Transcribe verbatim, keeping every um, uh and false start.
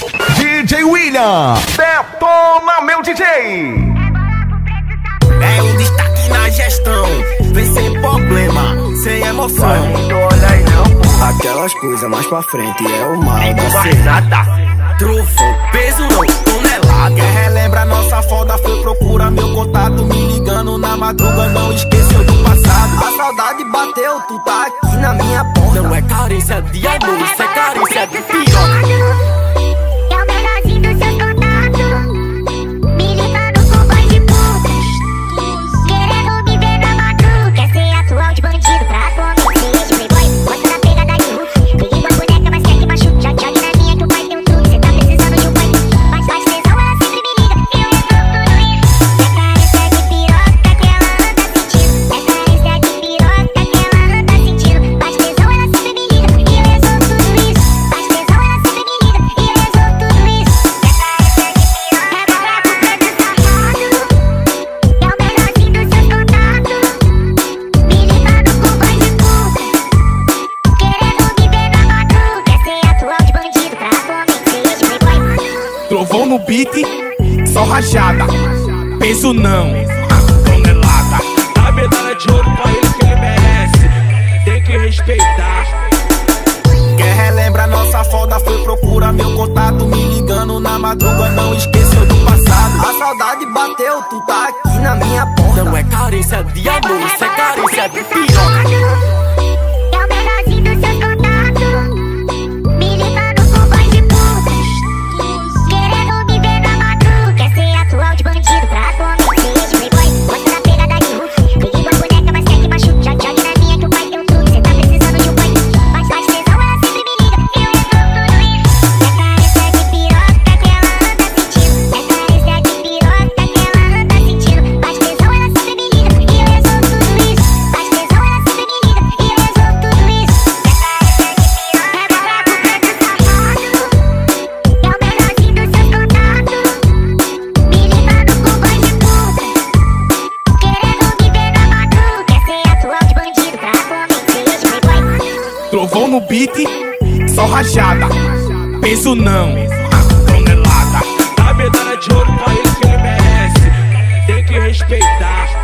D J William, detona meu D J. É o destaque na gestão, vem sem problema, sem emoção. Olha aí não, pô. Aquelas coisas mais pra frente é o mal Não da vai cena. nada. Trufo, peso não, tonelada. Quer relembra nossa foda, foi procura meu contato. Me ligando na madruga, não esqueceu do passado. A saudade bateu, tu tá aqui na minha porta. Não é carência de amor, isso é carência de piroca. É o melhorzinho dos seus contatos, me ligando com voz de putas, querendo me ver na madruga. Quer ser atual de bandido pra atualmente ser de playboy. Bota na pegada de Hulk, peguei uma boneca, mas quer que machuque. Já jogue na minha que o pai tem um truque. Cê tá precisando de um pai, mas faz tesão, ela sempre me liga e eu resolvo tudo isso. É carência de piroca que ela anda sentindo. É carência de piroca que ela anda sentindo. Faz tesão, ela sempre me liga e eu resolvo tudo isso. Faz tesão, ela sempre me liga e eu resolvo tudo isso. É carência de piroca, é boneco preto safado, é o melhorzinho dos seus contatos, me ligando com voz de puta, querendo me ver na madruga. Quer ser atual de bandido pra atualmente ser de playboy. Trovão no beat, só rajada. Peso não, ah, tonelada. Dá medalha de ouro pra ele que ele merece. Tem que respeitar. Quer relembra nossa foda, foi procura meu contato. Me ligando na madruga, não esqueceu do passado. A saudade bateu, tu tá aqui na minha porta. Não é carência de amor, isso é carência de piroca. É o melhorzinho dos seus contatos, me ligando com voz de putas, querendo me ver na madruga. Quer ser atual de bandido pra atualmente ser de playboy. Bota na pegada de Hulk, peguei uma boneca, mas quer que machuque. Já jogue na minha que o pai tem um truque. Cê tá precisando de um pai, mas faz tesão, ela sempre me liga e eu resolvo tudo isso. É carência de piroca que ela anda sentindo. É carência de piroca que ela anda sentindo. Faz tesão, ela sempre me liga e eu resolvo tudo isso. Faz tesão, ela sempre me liga e eu resolvo tudo isso. É carência de piroca, é boneco preto safado, é o melhorzinho dos seus contatos, me ligando com voz de puta, querendo me ver na madruga. Quer ser atual de bandido pra atualmente ser de playboy. Trovão no beat, só rajada. Peso não, ah, tonelada. Dá medalha de ouro pra ele que ele merece. Tem que respeitar.